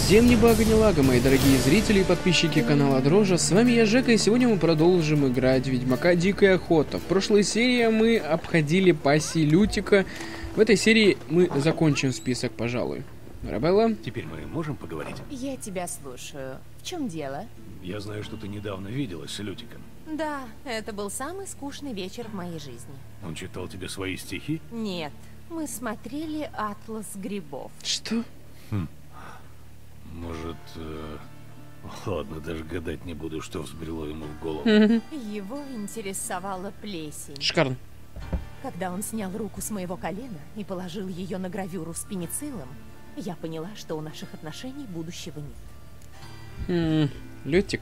Всем не бага, не лага, мои дорогие зрители и подписчики канала Дрожа. С вами я, Жека, и сегодня мы продолжим играть в Ведьмака Дикая Охота. В прошлой серии мы обходили пассии Лютика. В этой серии мы закончим список, пожалуй. Рабелла? Теперь мы можем поговорить? Я тебя слушаю. В чем дело? Я знаю, что ты недавно виделась с Лютиком. Да, это был самый скучный вечер в моей жизни. Он читал тебе свои стихи? Нет, мы смотрели «Атлас грибов». Что? Может, ладно, даже гадать не буду, что взбрело ему в голову. Его интересовала плесень. Шикарно. Когда он снял руку с моего колена и положил ее на гравюру с пенициллом, я поняла, что у наших отношений будущего нет. Лютик.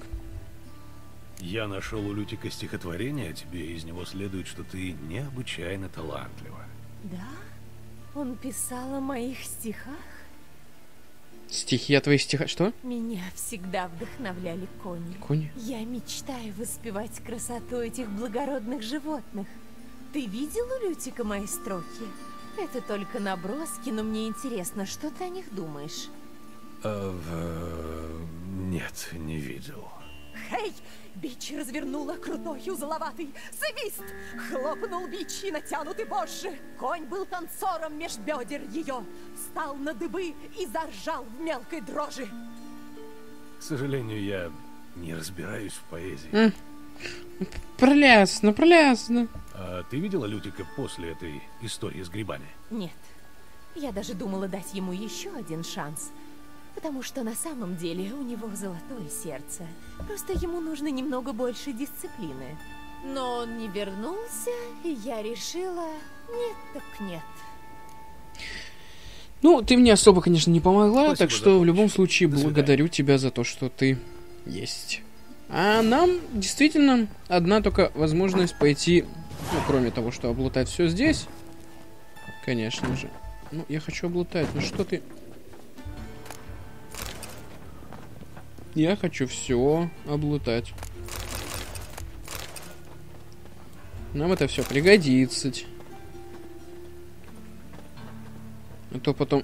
Я нашел у Лютика стихотворение, а тебе из него следует, что ты необычайно талантлива. Да? Он писал о моих стихах? Стихи о твоих стихах. Что? Меня всегда вдохновляли кони. Кони? Я мечтаю воспевать красоту этих благородных животных. Ты видел у Лютика мои строки? Это только наброски, но мне интересно, что ты о них думаешь? Нет, не видел. Хей! Бич развернула крутой узловатый свист! Хлопнул бич и натянутый вожжи. Конь был танцором меж бедер ее. Встал на дыбы и заржал в мелкой дрожи. К сожалению, я не разбираюсь в поэзии. Прелестно. А ты видела Лютика после этой истории с грибами? Нет. Я даже думала дать ему еще один шанс. Потому что на самом деле у него золотое сердце. Просто ему нужно немного больше дисциплины. Но он не вернулся, и я решила, нет так нет. Ну, ты мне особо, конечно, не помогла, Спасибо так что за в любом помощь. случае До свидания. благодарю тебя за то, что ты есть. А нам действительно одна только возможность пойти, ну, кроме того, что облутать все здесь, конечно же. Ну, я хочу облутать, ну что ты... Я хочу все облутать. Нам это все пригодится. А то потом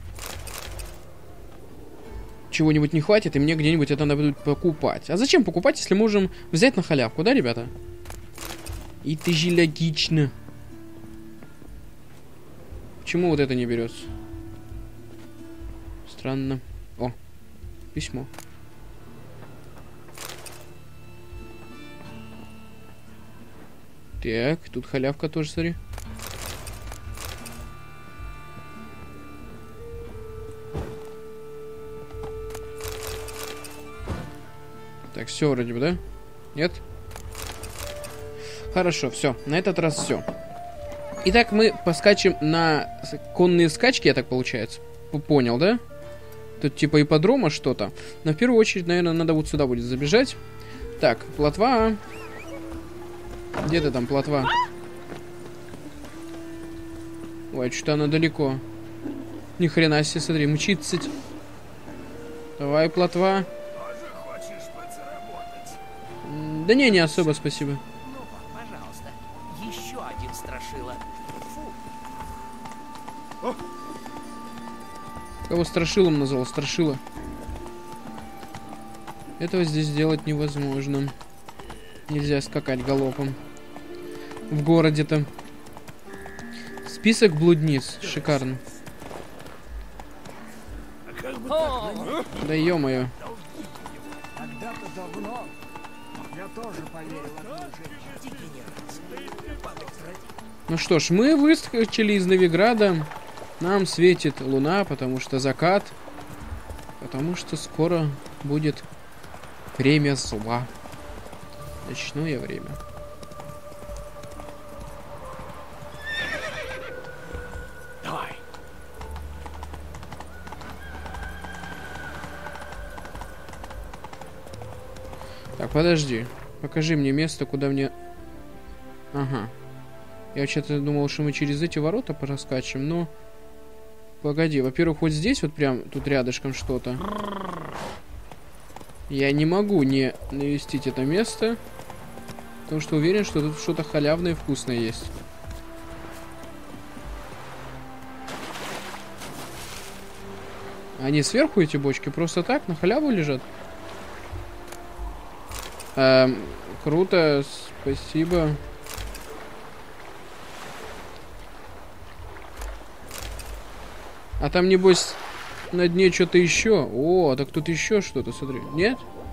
чего-нибудь не хватит, и мне где-нибудь это надо будет покупать. А зачем покупать, если можем взять на халявку, да, ребята? И ты же логично. Почему вот это не берется? Странно. О, письмо. Так, тут халявка тоже, смотри. Так, все вроде бы, да? Нет? Хорошо, все. На этот раз все. Итак, мы поскачем на конные скачки, я так получается. Понял, да? Тут типа ипподрома что-то. Но в первую очередь, наверное, надо вот сюда будет забежать. Так, плотва. Где ты там, плотва? Ой, что-то она далеко. Ни хрена себе, смотри, мчится. Давай, плотва. Да не особо, спасибо. Ну, пожалуйста, еще один страшила. Фу. Кого страшилом назвал? Страшила. Этого здесь сделать невозможно. Нельзя скакать галопом. В городе-то. Список блудниц. Шикарно. Да ё-моё. Когда-то давно я тоже поверил в Ну что ж, мы выскочили из Новиграда. Нам светит луна, потому что закат. Потому что скоро будет время зла. Ночное время. Давай. Так, подожди. Покажи мне место, куда мне... Ага. Я вообще-то думал, что мы через эти ворота проскачем, но... Погоди, во-первых, вот здесь вот прям, тут рядышком что-то. Я не могу не навестить это место, потому что уверен, что тут что-то халявное и вкусное есть. Они сверху, эти бочки, просто так, на халяву лежат? Круто, спасибо. А там, небось, на дне что-то еще. О, так тут еще что-то, смотри. Нет?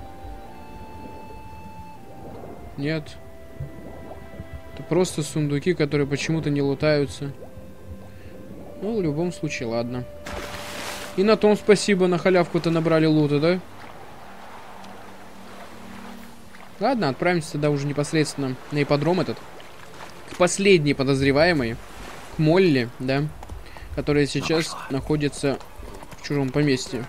Нет. Это просто сундуки, которые почему-то не лутаются. Ну, в любом случае, ладно. И на том спасибо, на халявку-то набрали лута, да? Ладно, отправимся тогда уже непосредственно на ипподром этот. К последней подозреваемой. К Молли, да? Которая сейчас находится в чужом поместье.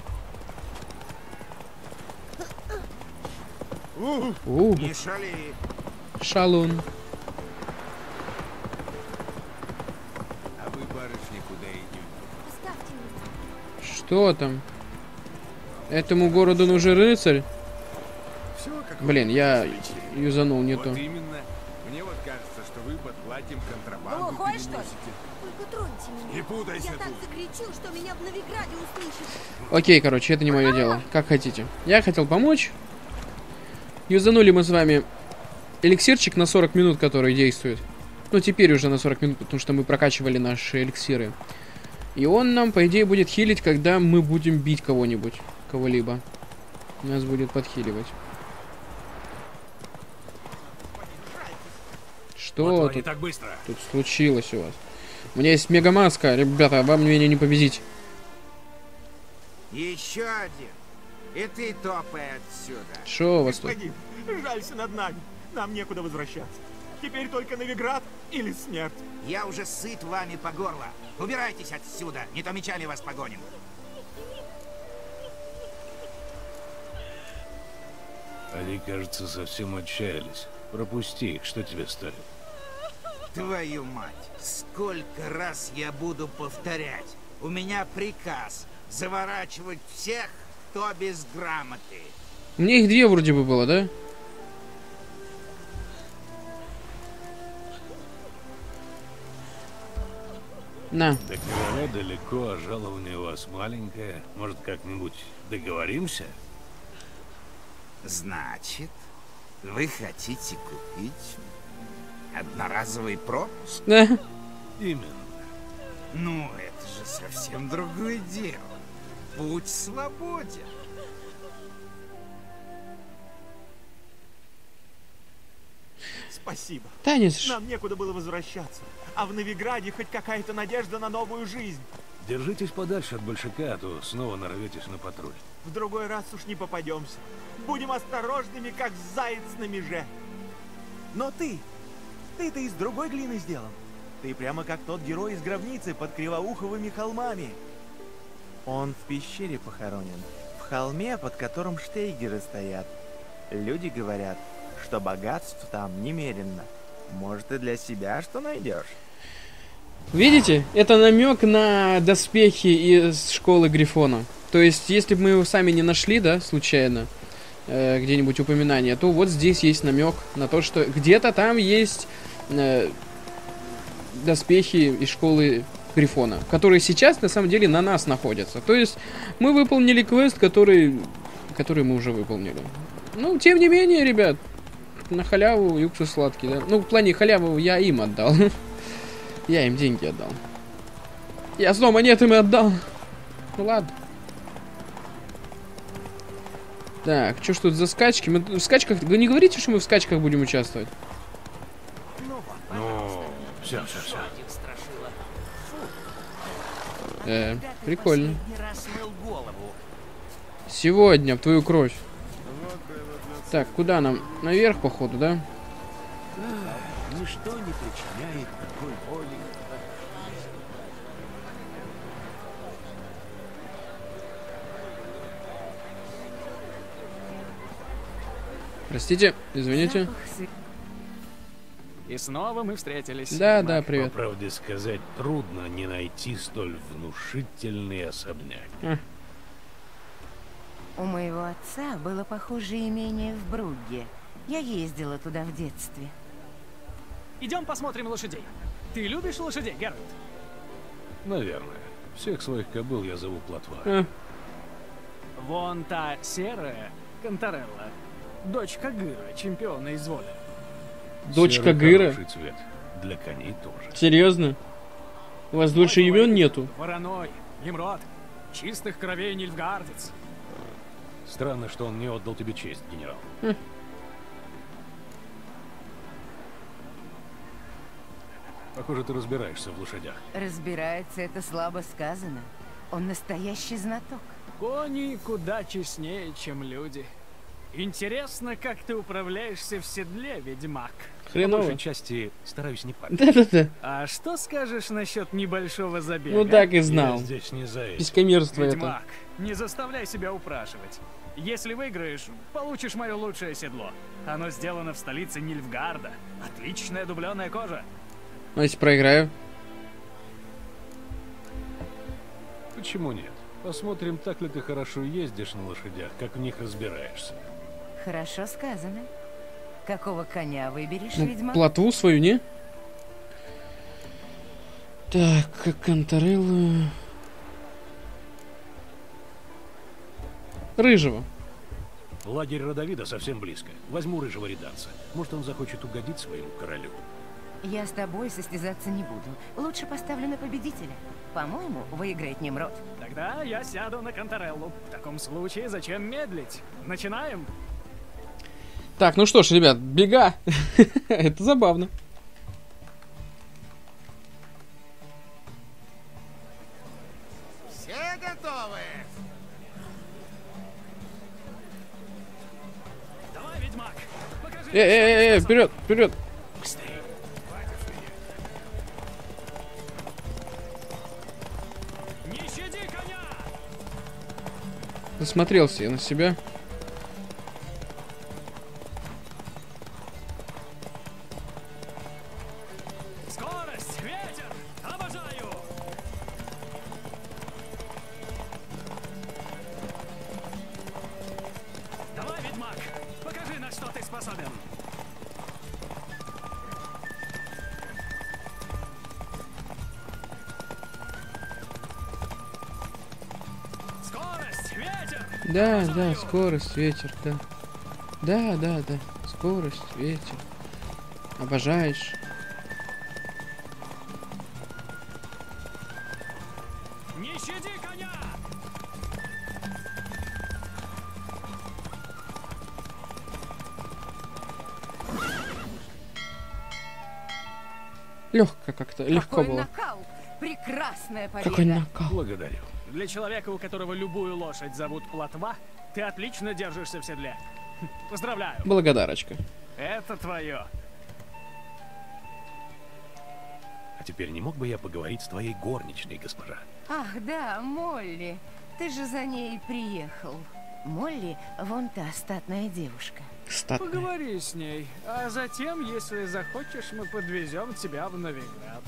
Не шали. Шалун. А вы, барышня, куда идете? Что там? Этому городу нужен рыцарь? Все, как Блин, я юзанул не вот то. именно. Мне вот кажется, что вы под платьем контрабанду Глухой, что ли? переносите. Только троньте меня. Не путайся Я так тут. закричу, что меня в Новиграде услышат. Окей, короче, это не мое дело. Как хотите. Я хотел помочь. Юзанули мы с вами эликсирчик на 40 минут, который действует. Ну, теперь уже на 40 минут, потому что мы прокачивали наши эликсиры. И он нам, по идее, будет хилить, когда мы будем бить кого-нибудь. Кого-либо. Нас будет подхиливать. Что не тут, так быстро. тут случилось у вас? У меня есть мегамаска, ребята, вам меня не победить. Еще один. И ты топай отсюда. Что у вас тут? Господин, жалься над нами. Нам некуда возвращаться. Теперь только Новиград или смерть. Я уже сыт вами по горло. Убирайтесь отсюда, не то мечами вас погоним. Они, кажется, совсем отчаялись. Пропусти их, что тебе стоит? Твою мать, сколько раз я буду повторять. У меня приказ заворачивать всех, кто без грамоты. Мне их две вроде бы было, да? На. До короля далеко, а жалование у вас маленькое. Может, как-нибудь договоримся? Значит, вы хотите купить одноразовый пропуск? Да. Именно. Ну, это же совсем другое дело. Путь свободен. Спасибо. Танец. Нам некуда было возвращаться. А в Новиграде хоть какая-то надежда на новую жизнь. Держитесь подальше от большака, а то снова нарветесь на патруль. В другой раз уж не попадемся. Будем осторожными, как заяц на меже. Но ты-то из другой глины сделан. Ты прямо как тот герой из гробницы под Кривоуховыми холмами. Он в пещере похоронен. В холме, под которым штейгеры стоят. Люди говорят, что богатств там немерено. Может, и для себя что найдешь? Видите? Это намек на доспехи из школы Грифона. То есть, если бы мы его сами не нашли, да, случайно, где-нибудь упоминание, то вот здесь есть намек на то, что где-то там есть доспехи из школы Грифона, которые сейчас на самом деле на нас находятся. То есть мы выполнили квест, который мы уже выполнили. Ну, тем не менее, ребят, на халяву и уксус сладкий, да. Ну, в плане халяву я им отдал. Я им деньги отдал. Я снова монеты им отдал. Ну ладно. Так, что ж тут за скачки? Мы в скачках... Вы не говорите, что мы в скачках будем участвовать? Ну, все. Один страшила. Прикольно. Последний раз мыл голову. Сегодня в твою кровь. Так, куда нам? Наверх, походу, да? Ничто не причиняет такой боли. Простите, извините. И снова мы встретились. Да, Мак. да, По привет. правде сказать, трудно не найти столь внушительный особняк. У моего отца было похожее имение в Бругге. Я ездила туда в детстве. Идем посмотрим лошадей. Ты любишь лошадей, Геральт? Наверное. Всех своих кобыл я зову Плотва. Вон та серая, Конторелла, дочка Гыра, чемпиона из воли. Дочка Серый Гыра? хороший цвет. Для коней тоже. Серьезно? У вас больше имен нету? Вороной, Немрод, чистых кровей Нильфгардец. Странно, что он не отдал тебе честь, генерал. Похоже, ты разбираешься в лошадях. Разбирается, это слабо сказано. Он настоящий знаток. Кони куда честнее, чем люди. Интересно, как ты управляешься в седле, ведьмак. По Хреново. большей части стараюсь не падать. Да-да-да. А что скажешь насчет небольшого забега? Ну так и Я знал. здесь не за этим. Писькомерство это. Ведьмак, не заставляй себя упрашивать. Если выиграешь, получишь мое лучшее седло. Оно сделано в столице Нильфгарда. Отличная дубленая кожа. Ну, если проиграю? Почему нет? Посмотрим, так ли ты хорошо ездишь на лошадях, как в них разбираешься. Хорошо сказано. Какого коня выберешь, Ну, ведьмак? плотву свою, не? Так, как Контореллу... Рыжего. Лагерь Родовида совсем близко. Возьму рыжего реданца. Может, он захочет угодить своему королю. Я с тобой состязаться не буду. Лучше поставлю на победителя. По-моему, выиграет Немрод. Тогда я сяду на Контореллу. В таком случае зачем медлить? Начинаем? Так, ну что ж, ребят, бега. Это забавно. Все готовы? Давай, ведьмак, покажи. Вперед, вперед. Не щади коня! Насмотрелся я на себя. Скорость, ветер, обожаю! Давай, ведьмак, покажи, на что ты способен. Скорость, ветер! Да, да, скорость, ветер, да. Да, да, да. Скорость, ветер. Обожаешь. Не щади коня! Легко как-то, легко Какой было. накал! Прекрасная победа! Какой накал. Благодарю. Для человека, у которого любую лошадь зовут Плотва, ты отлично держишься в седле. Поздравляю. Благодарочка. Это твое. А теперь не мог бы я поговорить с твоей горничной, госпожа? Ах, да, Молли. Ты же за ней приехал. Молли, вон та статная девушка. Статная. Поговори с ней, а затем, если захочешь, мы подвезем тебя в Новиград.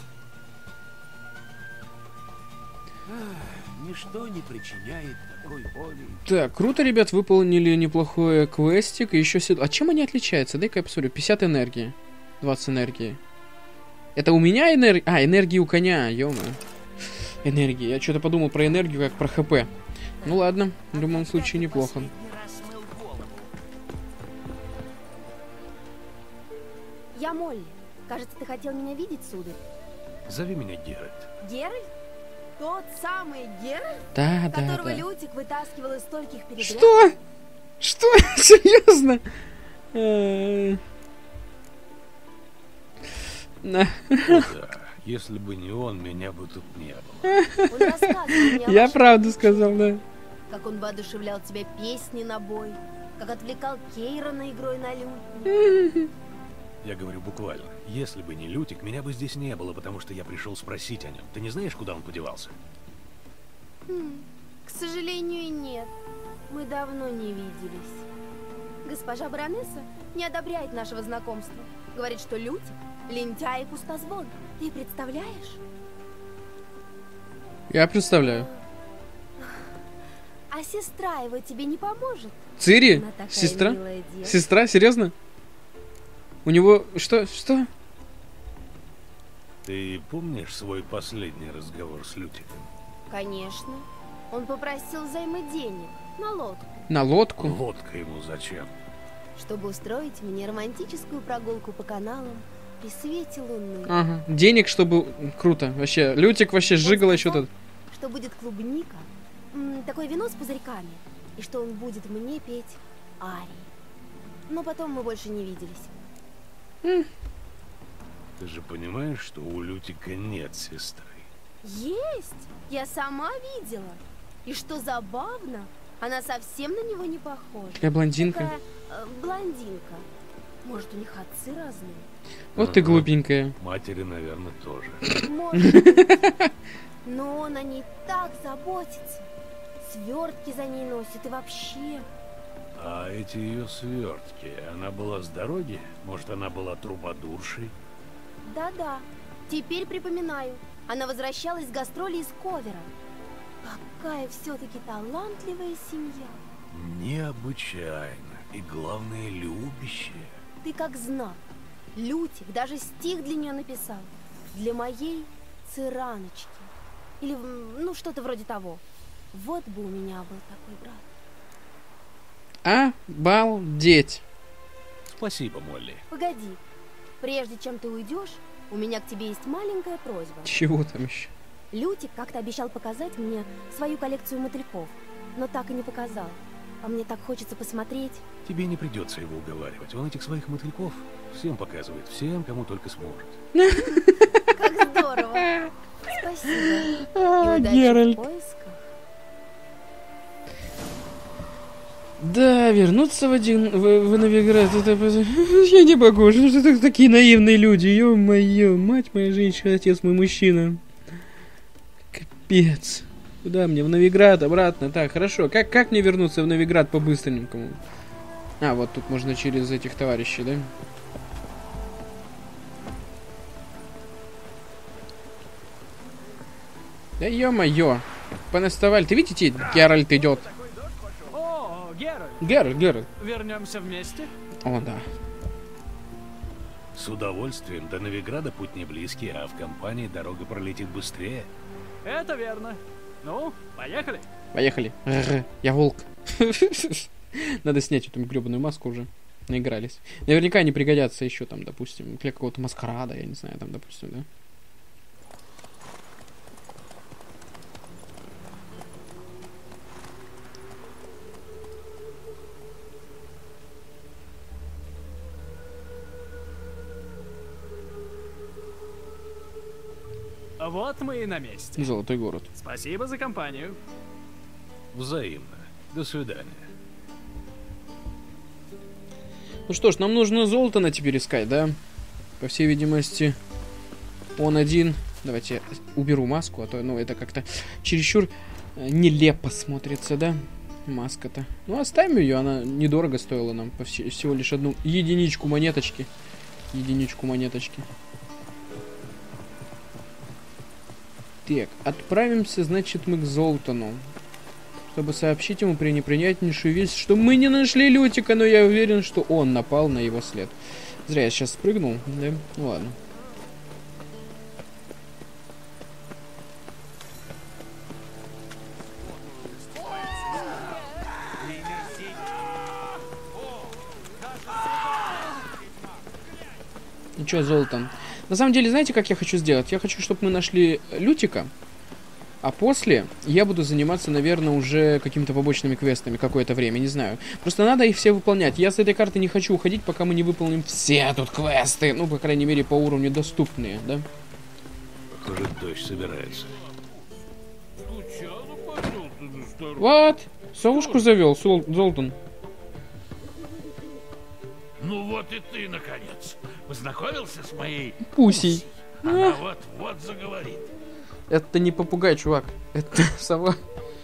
Ничто не причиняет такой боли. Так, круто, ребят, выполнили неплохой квестик. И еще седло. А чем они отличаются? Дай-ка я посмотрю. 50 энергии. 20 энергии. Это у меня энергия? А, энергии у коня, ё-моё. Энергии. Я что-то подумал про энергию, как про ХП. Ну ладно, в любом случае неплохо. Я Молли. Кажется, ты хотел меня видеть, сударь. Зови меня Геральт. Геральт? Тот самый Геральт, Да, да, которого да. Лютик вытаскивал из стольких передряг? Что? Что? Серьезно? О, да. Если бы не он, меня бы тут не было. Он рассказывал мне о Я вашей правду дружбе, сказал, да. как он воодушевлял тебя песни на бой, как отвлекал Кейрона игрой на лютне. Я говорю буквально. Если бы не Лютик, меня бы здесь не было, потому что я пришел спросить о нем. Ты не знаешь, куда он подевался? К сожалению, нет. Мы давно не виделись. Госпожа баронесса не одобряет нашего знакомства. Говорит, что Лютик — лентяй и пустозвон. Ты представляешь? Я представляю. А сестра его тебе не поможет? Цири? Она такая Сестра? милая девочка. Сестра? Серьезно? У него... Что? Что? Ты помнишь свой последний разговор с Лютиком? Конечно. Он попросил займы денег на лодку. На лодку? Лодка ему зачем? Чтобы устроить мне романтическую прогулку по каналам при свете луны. Ага. Денег, чтобы... Круто. Вообще, Лютик вообще сжигал еще тут. Что будет клубника, такое вино с пузырьками, и что он будет мне петь арии. Но потом мы больше не виделись. Ты же понимаешь, что у Лютика нет сестры? Есть! Я сама видела. И что забавно, она совсем на него не похожа. Такая блондинка. Такая, блондинка. Может, у них отцы разные? Вот ты глупенькая. Матери, наверное, тоже. Может быть. Но он о ней так заботится. Свертки за ней носит и вообще. А эти ее свертки, она была с дороги? Может, она была трубадуршей? Да-да. Теперь припоминаю. Она возвращалась с гастролей из Ковера. Какая все-таки талантливая семья. Необычайно. И главное, любящая. Ты как знак. Лютик даже стих для нее написал. Для моей Цираночки. Или, ну, что-то вроде того. Вот бы у меня был такой брат. Обалдеть. Спасибо, Молли. Погоди. Прежде чем ты уйдешь, у меня к тебе есть маленькая просьба. Чего там еще? Лютик как-то обещал показать мне свою коллекцию мотыльков, но так и не показал. А мне так хочется посмотреть. Тебе не придется его уговаривать. Он этих своих мотыльков всем показывает. Всем, кому только сможет. Как здорово. Спасибо. И удачи Геральт. в поисках. Да, вернуться в Новиград. Я не могу. Что такие наивные люди. Ё-моё. Мать моя женщина, отец мой мужчина. Капец. Куда мне? В Новиград, обратно. Так, хорошо. Как мне вернуться в Новиград по-быстренькому? А, вот тут можно через этих товарищей, да? Да ё-моё. Понаставали. Ты видите, Геральт идет. О, Геральт. Геральт. Вернемся вместе? О, да. С удовольствием. До Новиграда путь не близкий, а в компании дорога пролетит быстрее. Это верно. Ну, поехали. Поехали. Я волк. Надо снять эту гребаную маску уже. Наигрались. Наверняка они пригодятся еще там, допустим, для какого-то маскарада, я не знаю, там, допустим, да. Вот мы и на месте. Золотой город. Спасибо за компанию. Взаимно. До свидания. Ну что ж, нам нужно Золтана теперь искать, да? По всей видимости, он один. Давайте я уберу маску, а то, ну, это как-то чересчур нелепо смотрится, да? Маска-то. Ну, оставим ее, она недорого стоила нам. Всего лишь одну единичку монеточки. Единичку монеточки. Так, отправимся, значит, мы к Золтану. Чтобы сообщить ему пренеприятнейшую весть, что мы не нашли Лютика, но я уверен, что он напал на его след. Зря я сейчас спрыгнул, да? Ну ладно. Ну чё, Золтан? На самом деле, знаете, как я хочу сделать? Я хочу, чтобы мы нашли Лютика, а после я буду заниматься, наверное, уже какими-то побочными квестами какое-то время, не знаю. Просто надо их все выполнять. Я с этой карты не хочу уходить, пока мы не выполним все тут квесты. Ну, по крайней мере, по уровню доступные, да? Похоже, дождь собирается. Вот! Совушку завел, Золтан. Ну вот и ты, наконец, познакомился с моей Пусей. Она вот-вот заговорит. Это не попугай, чувак. Это сова.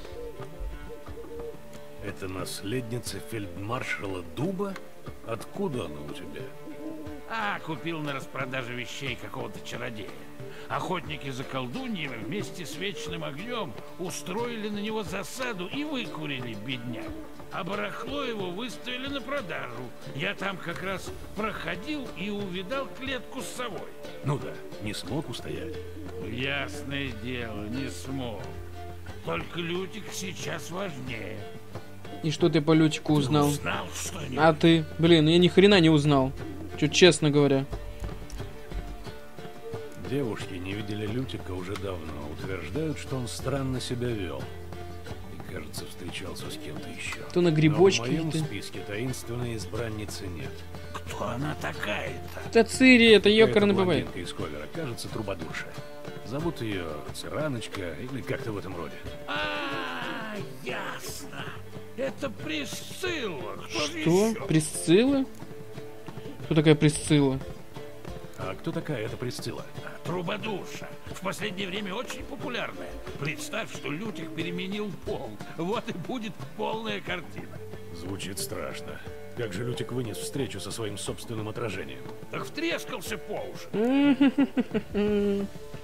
Это наследница фельдмаршала Дуба? Откуда она у тебя? А, купил на распродаже вещей какого-то чародея. Охотники за колдуньями вместе с Вечным Огнем устроили на него засаду и выкурили бедняк. А барахло его выставили на продажу. Я там как раз проходил и увидал клетку с совой. Ну да, не смог устоять. Ясное дело, не смог. Только Лютик сейчас важнее. И что ты по Лютику узнал? Узнал что-нибудь? А ты? Блин, я ни хрена не узнал. Чё, честно говоря. Девушки не видели Лютика уже давно. Утверждают, что он странно себя вел. И, кажется, встречался с кем-то еще. То на грибочке. Но в моем списке таинственной избранницы нет. Кто она такая-то? Это Цири, это ёкарный бывает. Блондинка из Ковера, кажется, трубадурша. Зовут ее Цираночка или как-то в этом роде. А, ясно. Это Присцилла. Кто же Что? еще? Присцилла? Кто такая Присцилла? А кто такая эта Присцилла? Трубадурша. В последнее время очень популярная. Представь, что Лютик переменил пол. Вот и будет полная картина. Звучит страшно. Как же Лютик вынес встречу со своим собственным отражением? Так втрескался по уши.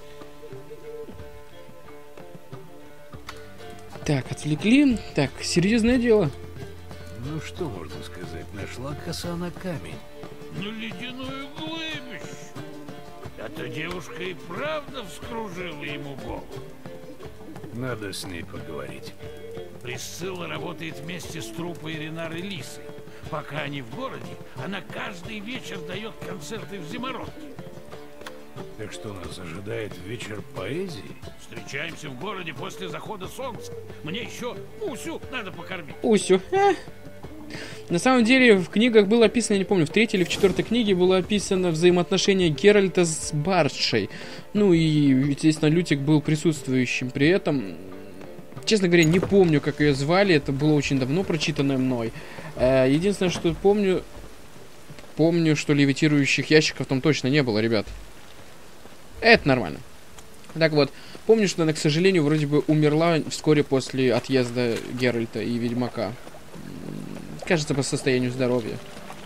Так, отвлекли. Так, серьезное дело. Ну что можно сказать, нашла коса на камень. На ледяную глыбищу. Эта девушка и правда вскружила ему голову. Надо с ней поговорить. Присцилла работает вместе с труппой Ренары Лисы. Пока они в городе, она каждый вечер дает концерты в Зимородке. Так что нас ожидает вечер поэзии? Встречаемся в городе после захода солнца. Мне еще Усю надо покормить. Усю. На самом деле в книгах было описано, я не помню, в 3-й или в 4-й книге было описано взаимоотношения Геральта с Бардшей. Ну и, естественно, Лютик был присутствующим при этом. Честно говоря, не помню, как ее звали, это было очень давно прочитанное мной. Единственное, что помню, что левитирующих ящиков там точно не было, ребят. Это нормально. Так вот, помню, что она, к сожалению, вроде бы умерла вскоре после отъезда Геральта и Ведьмака. Кажется, по состоянию здоровья.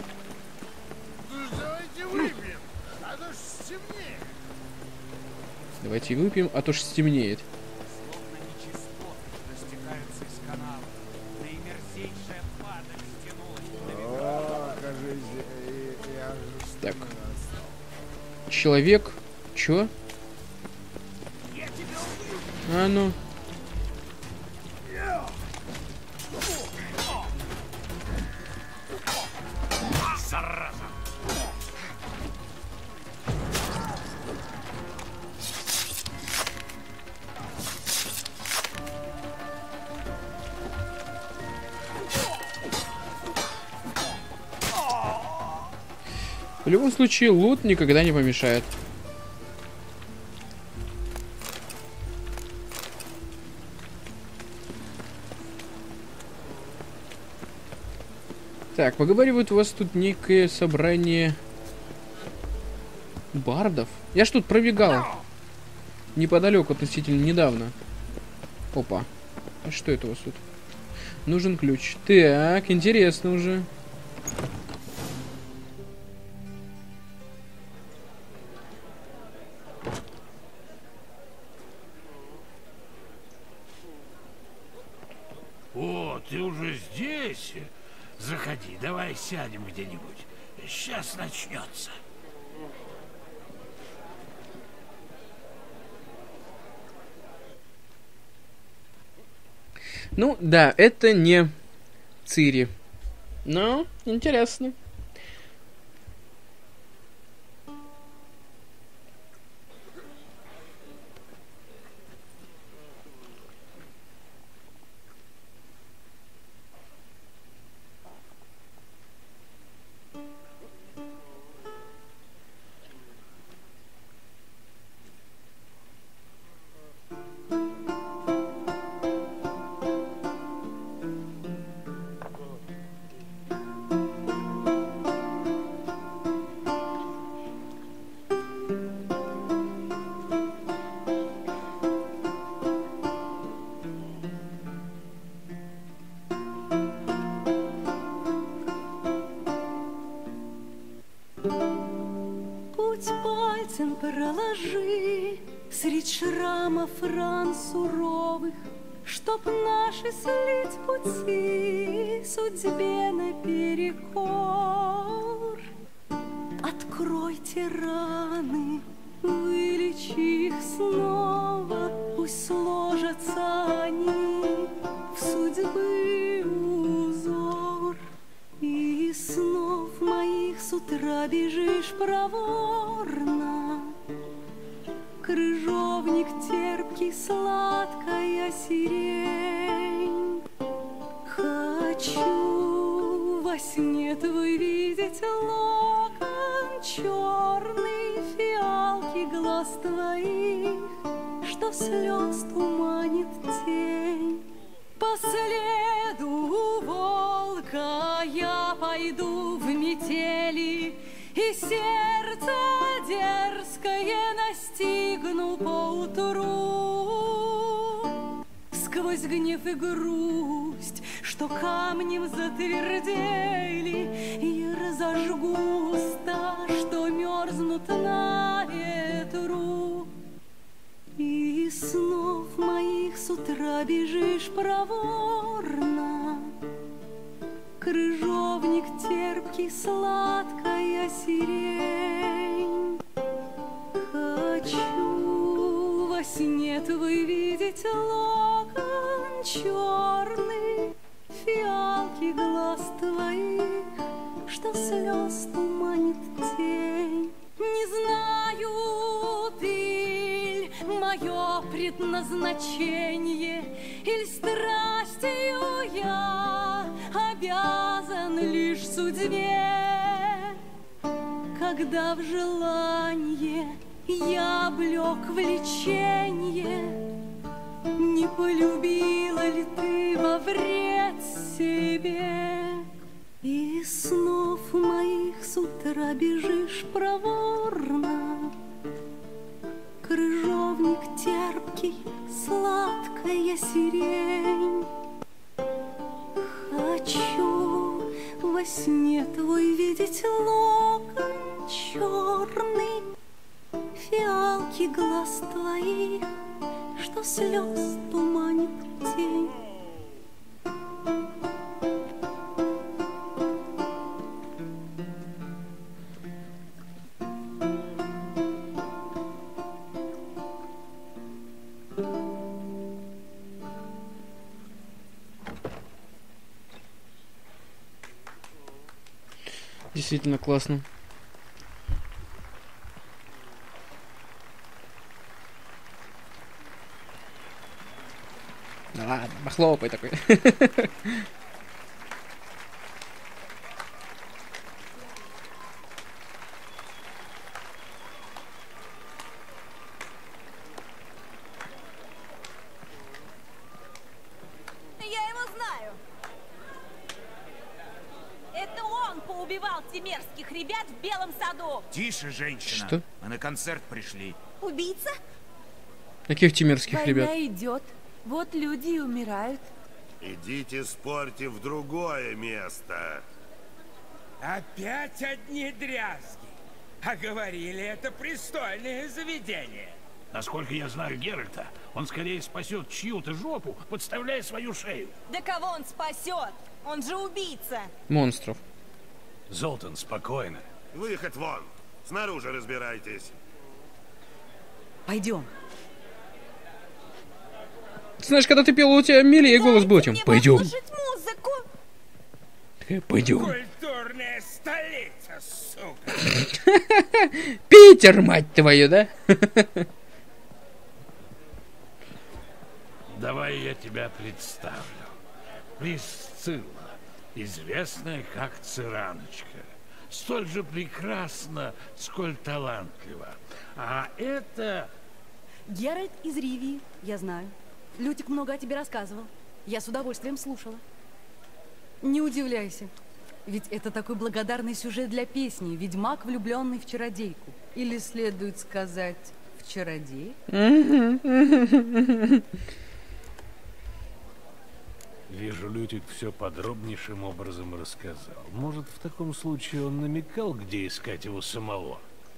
Давайте выпьем, а то ж стемнеет. Давайте выпьем, а то ж стемнеет. Словно нечистоты, что стекаются из канала. Наимерзейшая падаль стянулась. О, кажись, я же Так. Человек. Чё? А ну. Зараза! В любом случае, лут никогда не помешает. Так, поговаривают, у вас тут некое собрание бардов. Я ж тут пробегал неподалеку относительно недавно. Опа. А что это у вас тут? Нужен ключ. Так, интересно уже. О, ты уже здесь? Заходи, давай сядем где-нибудь. Сейчас начнется. Ну, да, это не Цири. Но интересно. Путь пальцем проложи средь шрамов ран суровых, чтоб наши слить пути судьбе наперекор. Откройте раны, вылечи их снова, пусть сложатся они в судьбы узор. И из снов моих с утра бежишь проворно, крыжовник терпкий, сладкая сирень. Хочу во сне твой видеть локон черный, фиалки глаз твоих, что слез туманит тень. По следу волка я пойду в метели, и сердце дерзкое настигну поутру. Сквозь гнев и грусть, что камнем затвердели, я разожгу уста, что мерзнут на ветру. И из снов моих с утра бежишь проворно, крыжовник терпкий, сладкая сирень. Хочу во сне твой видеть локон черный, фиалки глаз твоих, что слез туманит тень. Не знаю, ты ль мое предназначение, или страстью я обязан лишь судьбе, когда в желание я облек влеченье. Не полюбила ли ты во вред себе? И из снов моих с утра бежишь проворно, крыжовник терпкий, сладкая сирень. Хочу во сне твой видеть локон черный, фиалки глаз твоих, что слез туманит тень. Действительно классно. Да ладно, похлопай такой. Я его знаю. Это он поубивал темерских ребят в Белом саду. Тише, женщина. Что? Мы на концерт пришли. Убийца? Каких темерских ребят? Война идет. Вот люди и умирают. Идите спорьте в другое место. Опять одни дрязги. А говорили, это пристойное заведение. Насколько я знаю Геральта, он скорее спасет чью-то жопу, подставляя свою шею. Да кого он спасет? Он же убийца. Монстров. Золтан, спокойно. Выход вон. Снаружи разбирайтесь. Пойдем. Ты знаешь, когда ты пел, у тебя милее голос был, чем пойдем. Музыку. Пойдем. Культурная столица, сука. Питер, мать твою, да? Давай я тебя представлю. Присцилла, известная как Цираночка. Столь же прекрасна, сколь талантлива. А это... Геральт из Ривии, я знаю. Лютик много о тебе рассказывал. Я с удовольствием слушала. Не удивляйся. Ведь это такой благодарный сюжет для песни. Ведьмак, влюбленный в чародейку. Или следует сказать, в чародей? Вижу, Лютик все подробнейшим образом рассказал. Может, в таком случае он намекал, где искать его самого?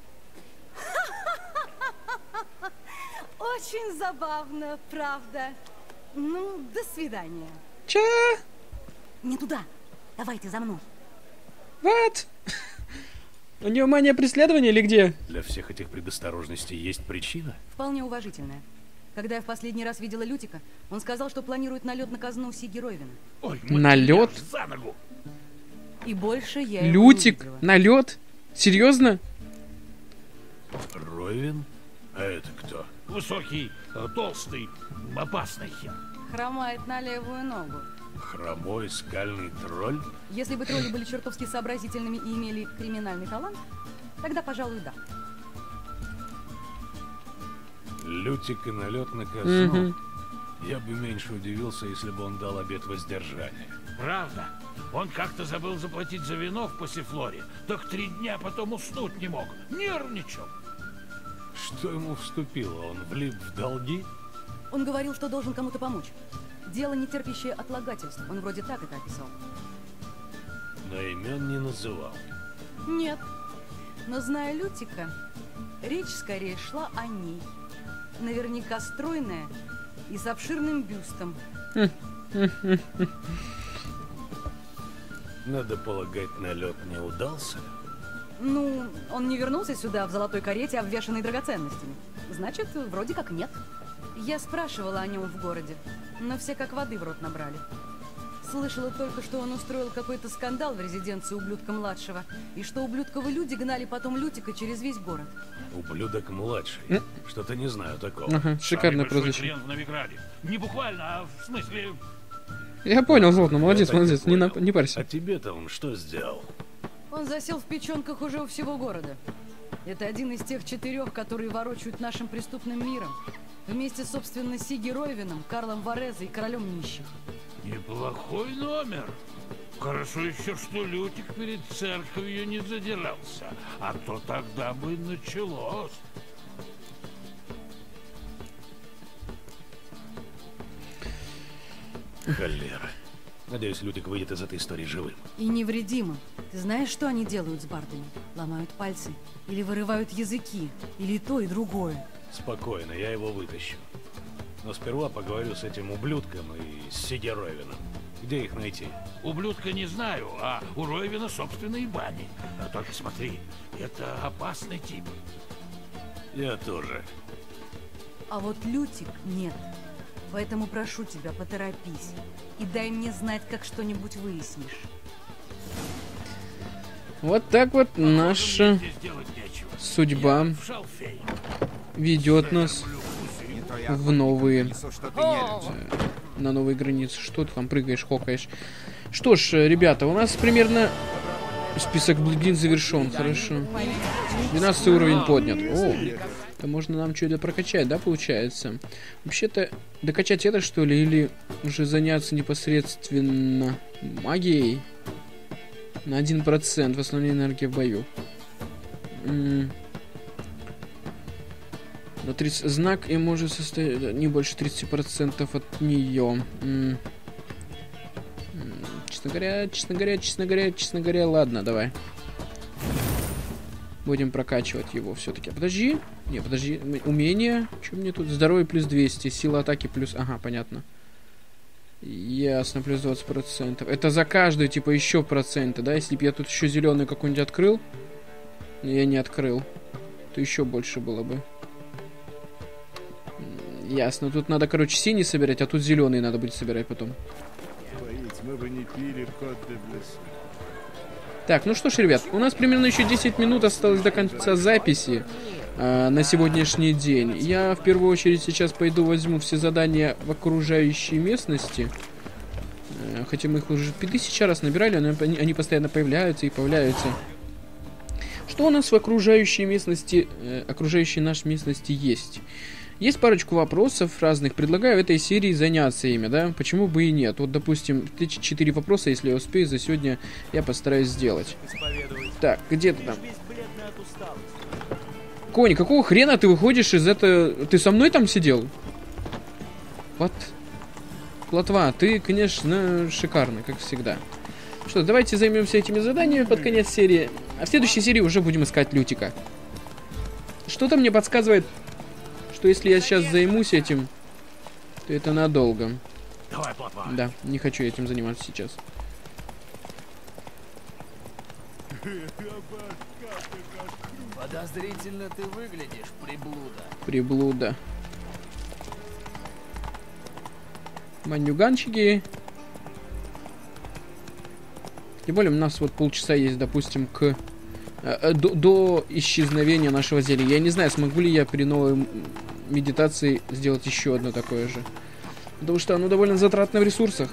Очень забавно, правда. Ну, до свидания. Че? Не туда. Давайте за мной. Вот. У него мания преследования или где? Для всех этих предосторожностей есть причина? Вполне уважительная. Когда я в последний раз видела Лютика, он сказал, что планирует налет на казну Сиги Ройвена. Ой, налет? За ногу. И больше я Лютик? Налет? Серьезно? Ройвен? А это кто? Высокий, толстый, опасный хер. Хромает на левую ногу. Хромой скальный тролль? Если бы тролли были чертовски сообразительными и имели криминальный талант, тогда, пожалуй, да. Лютик и налет на казну. Я бы меньше удивился, если бы он дал обет воздержания. Правда? Он как-то забыл заплатить за вино в Пассифлоре, так 3 дня потом уснуть не мог. Нервничал. Что ему вступило? Он влип в долги? Он говорил, что должен кому-то помочь. Дело, не терпящее отлагательств. Он вроде так это описал. Но имен не называл. Нет. Но зная Лютика, речь скорее шла о ней. Наверняка стройная и с обширным бюстом. Надо полагать, налет не удался? Ну, он не вернулся сюда в золотой карете, обвешанной драгоценностями. Значит, вроде как нет. Я спрашивала о нем в городе, но все как воды в рот набрали. Слышала только, что он устроил какой-то скандал в резиденции ублюдка-младшего, и что ублюдковые люди гнали потом Лютика через весь город. Ублюдок-младший? Что-то не знаю такого. Шикарное прозвище. В Новиграде. Не буквально, а в смысле... Я понял, Золотно, молодец, молодец, не парься. А тебе-то он что сделал? Он засел в печенках уже у всего города. Это один из тех 4, которые ворочают нашим преступным миром. Вместе, собственно, с Сиги Ройвеном, Карлом Варезой и королем нищих. Неплохой номер. Хорошо еще, что Лютик перед церковью не задирался, а то тогда бы началось. Холера. Надеюсь, Лютик выйдет из этой истории живым. И невредимым. Ты знаешь, что они делают с бардами? Ломают пальцы. Или вырывают языки. Или то и другое. Спокойно, я его вытащу. Но сперва поговорю с этим ублюдком и с Сиги Ройвеном. Где их найти? Ублюдка не знаю, а у Ройвена собственные бани. Только смотри, это опасный тип. Я тоже. А вот Лютик нет. Поэтому прошу тебя, поторопись. И дай мне знать, как что-нибудь выяснишь. Вот так вот наша судьба ведет нас в новые... на новые границы. Что ты там прыгаешь, хокаешь? Что ж, ребята, у нас примерно список блудин завершен. Хорошо. 12 уровень поднят. О, это можно нам что-то прокачать, да, получается? Вообще-то, докачать это, что ли? Или уже заняться непосредственно магией? На 1% восстановление энергии в бою. Но 30... Знак и может состоять не больше 30% от нее. Честно говоря, ладно, давай. Будем прокачивать его все-таки. Подожди. Не, подожди. Умение. Что мне тут? Здоровье плюс 200. Сила атаки плюс... Ага, понятно. Ясно, плюс 20%. Это за каждую, типа, еще проценты, да? Если бы я тут еще зеленый какой-нибудь открыл. Но я не открыл. То еще больше было бы. Ясно. Тут надо, короче, синий собирать, а тут зеленый надо будет собирать потом. Мы бы не пили кот де блесу. Так, ну что ж, ребят, у нас примерно еще 10 минут осталось до конца записи на сегодняшний день. Я в первую очередь сейчас пойду возьму все задания в окружающей местности. Хотя мы их уже 5000 раз набирали, но они постоянно появляются и появляются. Что у нас в окружающей местности, окружающей нашей местности есть? Есть парочку вопросов разных. Предлагаю в этой серии заняться ими, да? Почему бы и нет? Вот, допустим, 4 вопроса, если я успею за сегодня, я постараюсь сделать. Так, где ты там? Конь, какого хрена ты выходишь из этого... Ты со мной там сидел? Вот. Плотва, ты, конечно, шикарно, как всегда. Что, давайте займемся этими заданиями под конец серии. А в следующей серии уже будем искать Лютика. Что-то мне подсказывает... что если я сейчас займусь этим, то это надолго. Давай, плотва. Да, не хочу этим заниматься сейчас. Подозрительно ты выглядишь, приблуда. Приблуда. Мандюганчики. Тем более у нас вот полчаса есть, допустим, к до исчезновения нашего зелья. Я не знаю, смогу ли я при новой медитации сделать еще одно такое же. Потому что оно довольно затратно в ресурсах.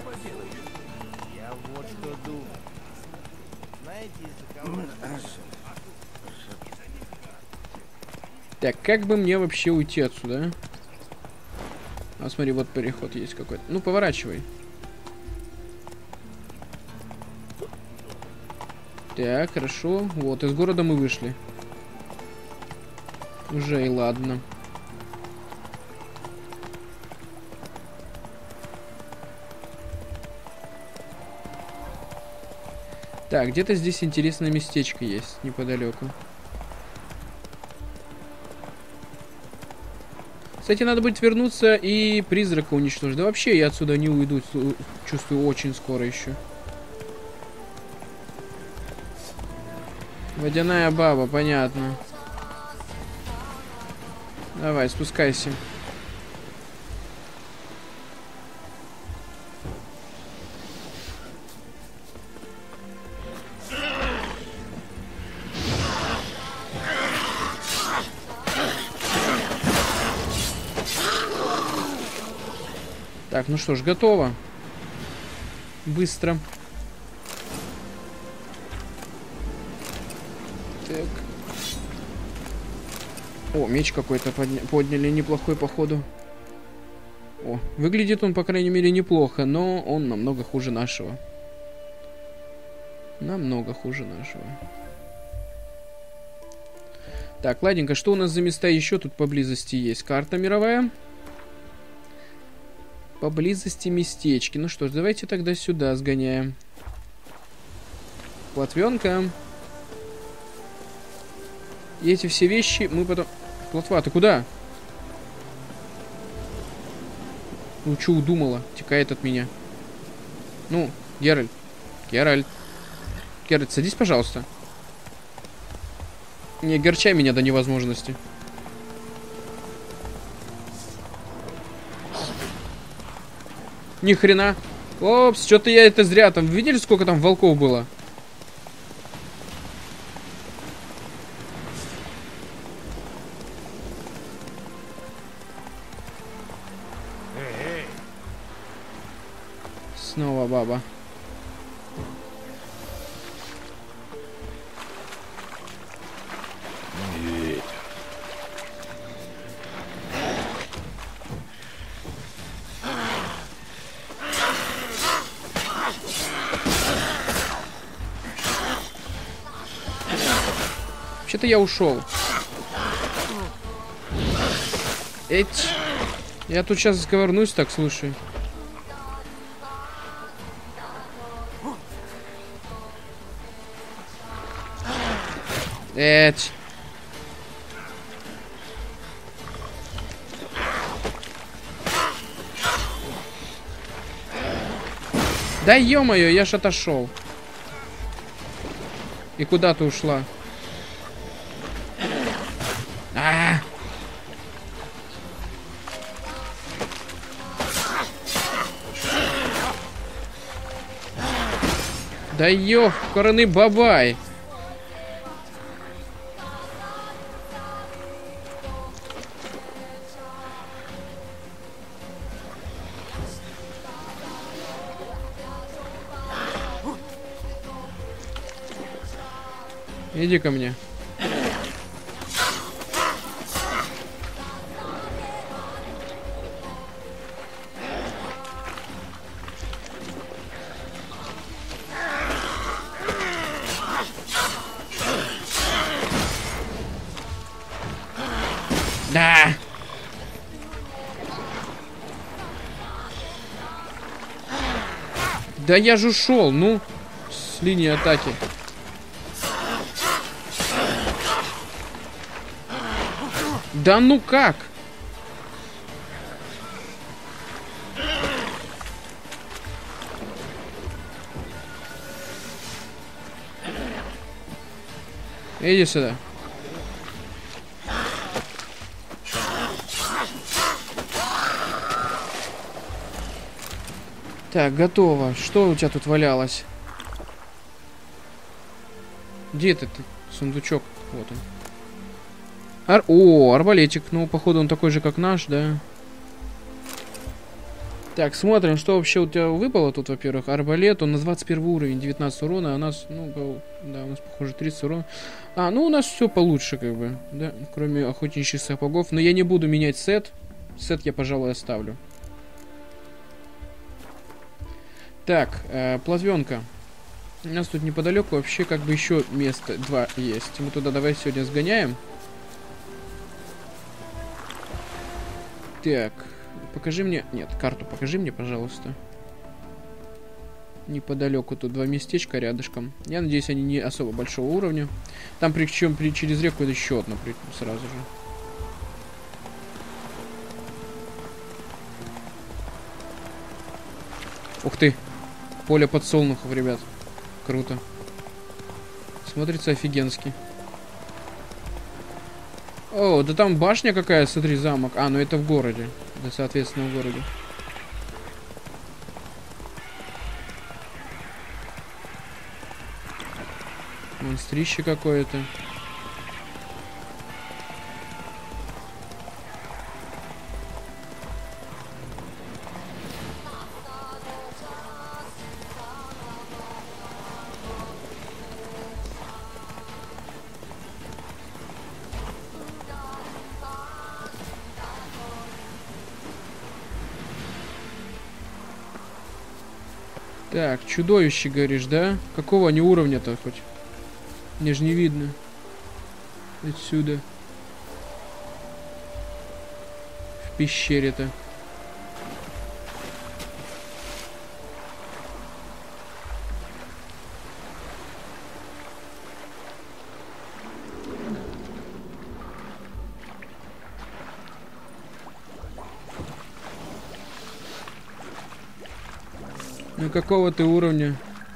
Я вот что думаю. Знаете, из-за кого... Так, как бы мне вообще уйти отсюда? А смотри, вот переход есть какой-то. Ну, поворачивай. Так, хорошо. Вот, из города мы вышли. Уже и ладно. Так, где-то здесь интересное местечко есть, неподалеку. Кстати, надо будет вернуться и призрака уничтожить. Да вообще, я отсюда не уйду, чувствую, очень скоро еще. Водяная баба, понятно. Давай, спускайся. Так, ну что ж, готово. Быстро. Так. О, меч какой-то подняли, неплохой, походу. О, выглядит он, по крайней мере, неплохо, но он намного хуже нашего. Намного хуже нашего. Так, ладненько, что у нас за места еще тут поблизости есть? Карта мировая. Поблизости местечки. Ну что ж, давайте тогда сюда сгоняем. Плотвенка. И эти все вещи мы потом... Плотва, ты куда? Ну, что удумала? Текает от меня. Ну, Геральт. Геральт. Геральт, садись, пожалуйста. Не огорчай меня до невозможности. Ни хрена. Опс, что-то я это зря там. Видели, сколько там волков было? Снова баба. Вообще-то я ушел. Эть. Я тут сейчас сговорнусь, так, слушай. Эть. Да ё-моё, я ж отошел. И куда ты ушла? Да ёх, короны бабай. Иди ко мне. Да. Да я же ушел, ну, с линии атаки. Да ну как? Иди сюда. Так, готово. Что у тебя тут валялось? Где этот сундучок? Вот он. О, арбалетик. Ну, походу, он такой же, как наш, да? Так, смотрим, что вообще у тебя выпало тут, во-первых. Арбалет, он на 21 уровень, 19 урона, а у нас, ну, да, у нас, похоже, 30 урона. Ну, у нас все получше, как бы, да, кроме охотничьих сапогов. Но я не буду менять сет. Сет я, пожалуй, оставлю. Так, плавёнка. У нас тут неподалеку вообще как бы еще место 2 есть. Мы туда давай сегодня сгоняем. Так, покажи мне... Нет, карту покажи мне, пожалуйста. Неподалеку тут 2 местечка рядышком. Я надеюсь, они не особо большого уровня. Там причем через реку еще одно сразу же. Ух ты! Поле подсолнухов, ребят. Круто. Смотрится офигенски. О, да там башня какая, смотри, замок. Ну это в городе. Да, соответственно, в городе. Монстрище какое-то. Так, чудовище, говоришь, да? Какого они уровня-то хоть? Мне же не видно. Отсюда. В пещере-то. Ну какого ты уровня?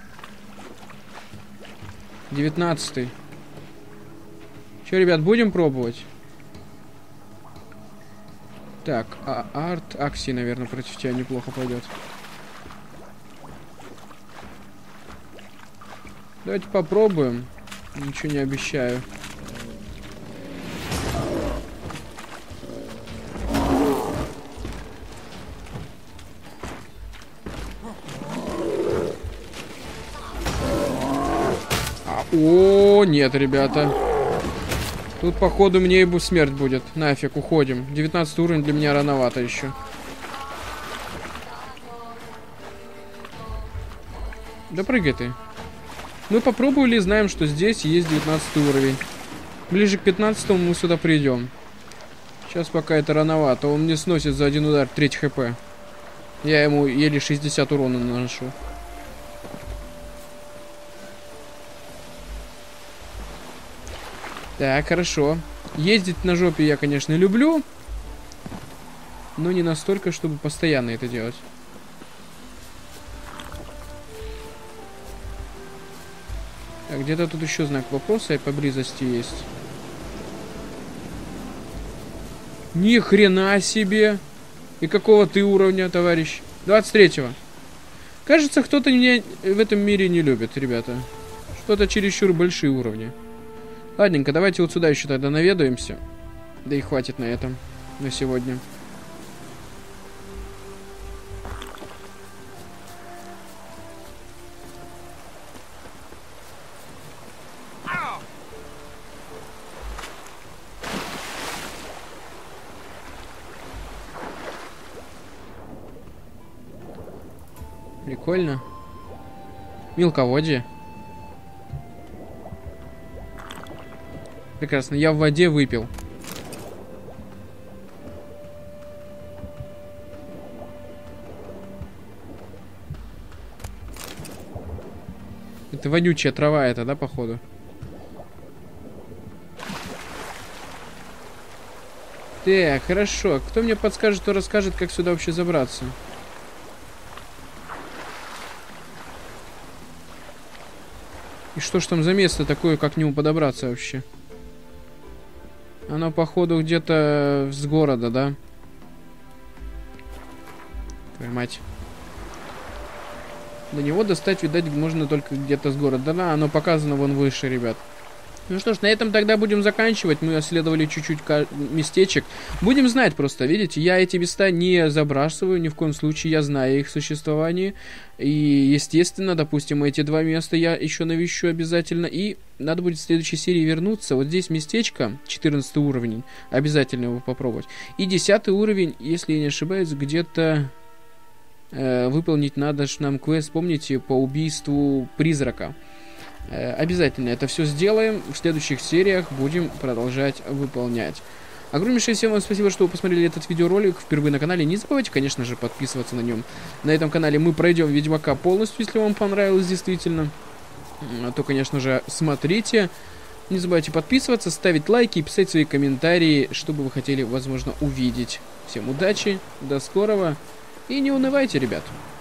19-й. Че, ребят, будем пробовать? Так, арт Акси, наверное, против тебя неплохо пойдет. Давайте попробуем. Ничего не обещаю. О, нет, ребята. Тут, походу, мне и смерть будет. Нафиг, уходим. 19 уровень для меня рановато еще. Да прыгай ты. Мы попробовали и знаем, что здесь есть 19 уровень. Ближе к 15 мы сюда придем. Сейчас пока это рановато. Он мне сносит за один удар 3 хп. Я ему еле 60 урона наношу. Так, хорошо. Ездить на жопе я, конечно, люблю. Но не настолько, чтобы постоянно это делать. Так, где-то тут еще знак вопроса поблизости есть. Ни хрена себе! И какого ты уровня, товарищ? 23-го. Кажется, кто-то меня в этом мире не любит, ребята. Что-то чересчур большие уровни. Ладненько, давайте вот сюда еще тогда наведаемся. Да и хватит на этом. На сегодня. Прикольно. Мелководье. Прекрасно, я в воде выпил. Это вонючая трава это, да, походу? Так, хорошо. Кто мне подскажет, кто расскажет, как сюда вообще забраться? И что ж там за место такое, как к нему подобраться вообще? Оно, походу, где-то с города, да? Твою мать. До него достать, видать, можно только где-то с города. Да, оно показано вон выше, ребят. Ну что ж, на этом тогда будем заканчивать. Мы исследовали чуть-чуть местечек. Будем знать просто, видите, я эти места не забрасываю ни в коем случае. Я знаю их существование. И, естественно, допустим, эти два места я еще навещу обязательно. И надо будет в следующей серии вернуться. Вот здесь местечко, 14 уровень. Обязательно его попробовать. И 10 уровень, если я не ошибаюсь, где-то выполнить надо ж нам квест, помните, по убийству призрака. Обязательно это все сделаем. В следующих сериях будем продолжать выполнять. Огромнейшее всем вам спасибо, что вы посмотрели этот видеоролик впервые на канале. Не забывайте, конечно же, подписываться на нем. На этом канале мы пройдем Ведьмака полностью, если вам понравилось действительно. То, конечно же, смотрите. Не забывайте подписываться, ставить лайки и писать свои комментарии, что бы вы хотели, возможно, увидеть. Всем удачи, до скорого и не унывайте, ребят.